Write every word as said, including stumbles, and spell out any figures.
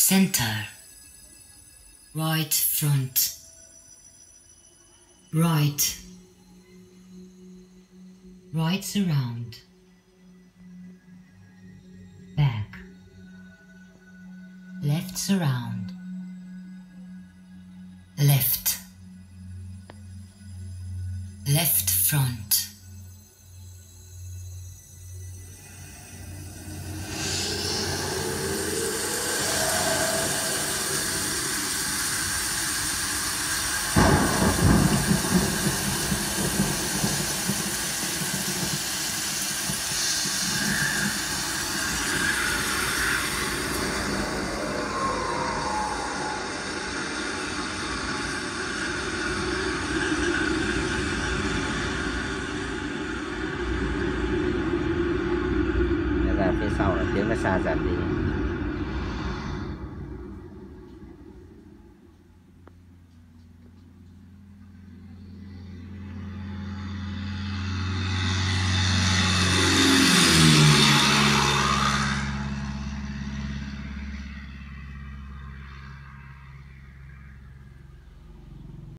center, right front, right, right surround, back, left surround, left, left front. Phía sau là tiếng nó xa dần đi.